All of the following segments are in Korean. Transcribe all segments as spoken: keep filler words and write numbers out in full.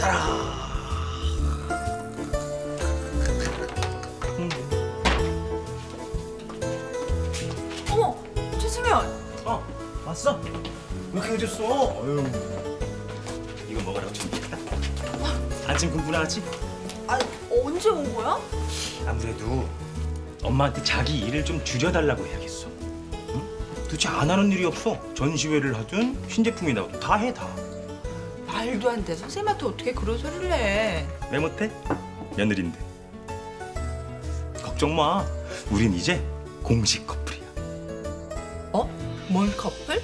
따라. 음. 어머, 최승현. 어, 왔어? 왜 이렇게 늦었어? 어휴. 이거 먹으라고 준비했다. 아침 공부나 하지? 아, 언제 온 거야? 아무래도 엄마한테 자기 일을 좀 줄여달라고 해야겠어. 응? 도대체 안 하는 일이 없어. 전시회를 하든 신제품이 나오든 다 해, 다. 말도 안 돼. 선생님한테 어떻게 그런 소리를 해. 왜 못해? 며느린데. 걱정 마. 우린 이제 공식 커플이야. 어? 뭘 커플?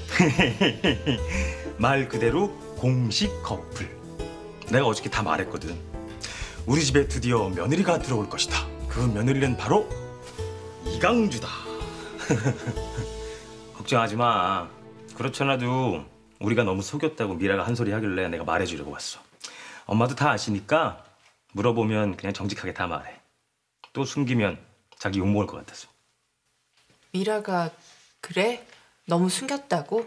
말 그대로 공식 커플. 내가 어저께 다 말했거든. 우리 집에 드디어 며느리가 들어올 것이다. 그 며느리는 바로 이강주다. 걱정하지 마. 그렇잖아도 우리가 너무 속였다고 미라가 한 소리 하길래 내가 말해주려고 왔어. 엄마도 다 아시니까 물어보면 그냥 정직하게 다 말해. 또 숨기면 자기 욕먹을 것 같아서. 미라가 그래? 너무 숨겼다고?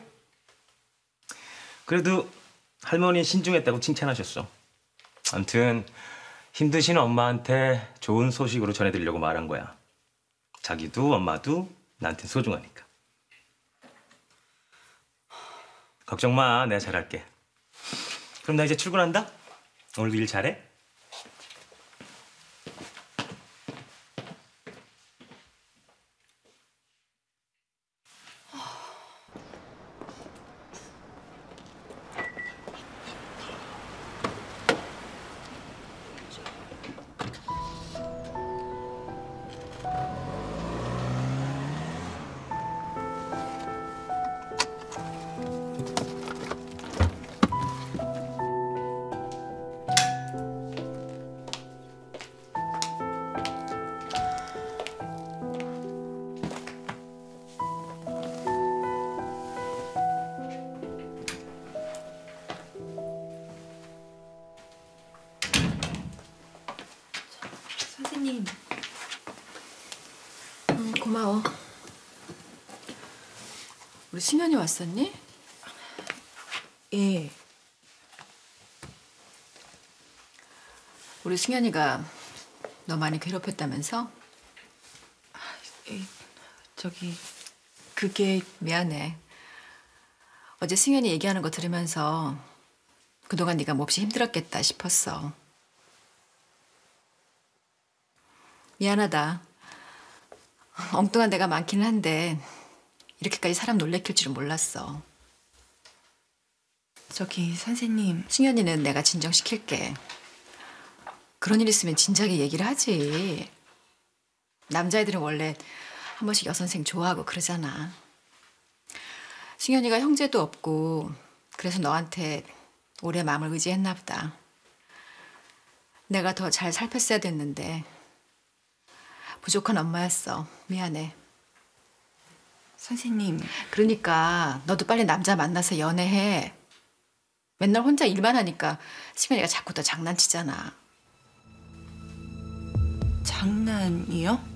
그래도 할머니 신중했다고 칭찬하셨어. 아무튼 힘드신 엄마한테 좋은 소식으로 전해드리려고 말한 거야. 자기도 엄마도 나한테 소중하니까. 걱정 마, 내가 잘할게. 그럼 나 이제 출근한다. 오늘도 일 잘해? 선생님. 음, 고마워. 우리 승현이 왔었니? 예. 우리 승현이가 너 많이 괴롭혔다면서? 예, 저기 그게 미안해. 어제 승현이 얘기하는 거 들으면서 그동안 네가 몹시 힘들었겠다 싶었어. 미안하다. 엉뚱한 데가 많기는 한데 이렇게까지 사람 놀래킬 줄은 몰랐어. 저기 선생님. 승현이는 내가 진정시킬게. 그런 일 있으면 진작에 얘기를 하지. 남자애들은 원래 한 번씩 여선생 좋아하고 그러잖아. 승현이가 형제도 없고 그래서 너한테 오래 마음을 의지했나 보다. 내가 더 잘 살폈어야 됐는데 부족한 엄마였어. 미안해. 선생님. 그러니까 너도 빨리 남자 만나서 연애해. 맨날 혼자 일만 하니까 승현이가 자꾸 더 장난치잖아. 장난이요?